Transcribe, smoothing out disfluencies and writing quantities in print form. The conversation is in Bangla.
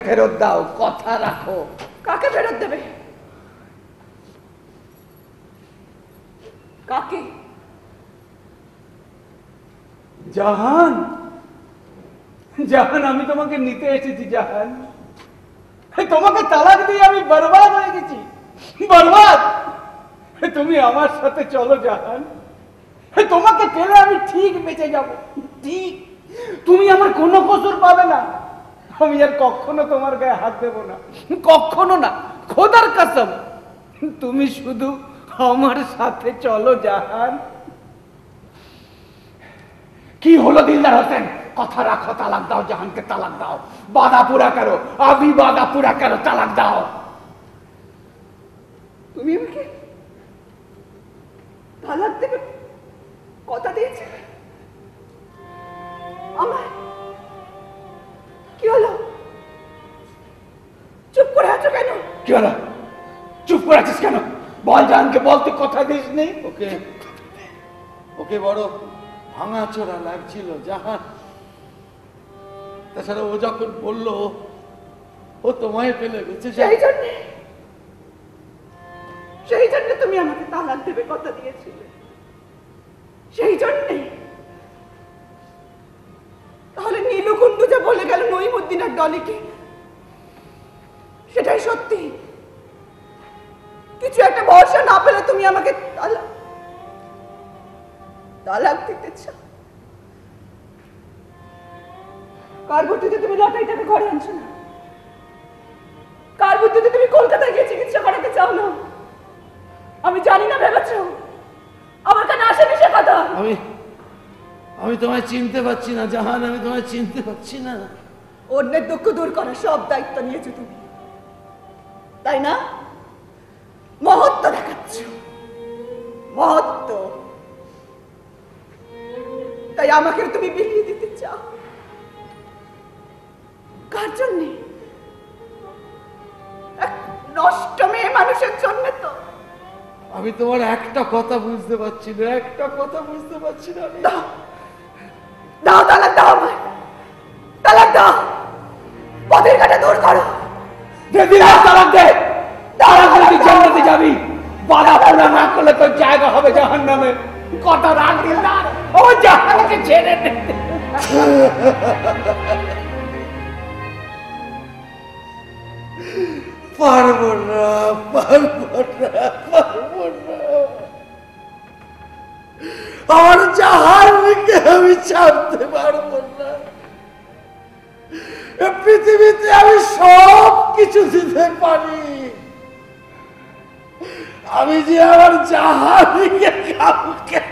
ফেরত দাও, কথা রাখো। কাকে ফেরত দেবে? কাকে? জাহান, জাহান, আমি তোমাকে নিতে এসেছি জাহান। তোমাকে তালাক দিয়ে আমি বরবাদ হয়ে গেছি, বরবাদ। তুমি আমার সাথে চলো জাহান, তোমাকে পেলে আমি ঠিক বেঁচে যাব, ঠিক। তুমি আমার কোনো কসুর পাবে না। আমি আর কখনো তোমার গায়ে হাত দেব না, কখনো না, খোদার কসম। তুমি শুধু আমার সাথে চলো জাহান। কি হলো দিলদার হোসেন? কথা রাখো, তালাক দাও, জাহানকে তালাক দাও। বাধা পুরা করো, আবি বাধা পুরা করো, তালাক দাও। তুমি আমাকে তালাক দেবে কথা দিয়েছিলে। আমার কি হলো? চুপ করে আছো কেন? কি হলো? চুপ করে আছিস কেন? বল জাহানকে, বল তুই কথা দিস নি। ওকে ওকে বড় ভাঙাচোরা লাগছিল জাহান। তাছাড়া ও যখন বললো ও তোমায় ফেলে গেছে, সেই জন্য তুমি আমাকে তালাক দেবে কথা দিয়েছিলে, সেই জন্যে। তাহলে নীলকুণ্ড যে বলে গেল নইমুদ্দিন আর ডলিকে, সেটাই সত্যি? কিছু একটা ভরসা না পেলে তুমি আমাকে তালাক দিতে চাও? কার বুদ্ধিতে তুমি লটারিটাকে ঘরে আনছো না? কার বুদ্ধিতে তুমি কলকাতায় গিয়ে চিকিৎসা করাতে চাও না? আমি জানি না ভেবেছ? আমার কানে আসেনি সে কথা। আমি তোমায় চিনতে পারছি না জাহান, আমি তোমায় চিনতে পারছি না। অন্যের দুঃখ দূর করা সব দায়িত্ব নিয়েছো তুমি, তাই না? মহত্ব দেখাচ্ছ, মহত্ব। তাই আমাকে তুমি বিলিয়ে দিতে চাও? কার জন্যে? এক নষ্ট মেয়ে মানুষের জন্য তো। আমি তোমার একটা কথা বুঝতে পারছি না, একটা কথা বুঝতে পারছি না। দাও দাও, তালাক দাও, আমায় তালাক দাও, পথের কাটা দূর করো। দে দিলাম, তালাক দে। তালাক দিলে জান্নাতে যাবি, বাধা পুরা না করলে তোর জায়গা হবে জাহান্নামে। কথা রাখ দিলদার, ও জাহানকে ছেড়ে দে। পারবো না, পারবো না, পারবো না। আমার জাহানকে আমি ছাড়তে পারবো না। পৃথিবীতে আমি সব কিছু দিতে পারি, আমি যে আমার জাহানকে কাউকে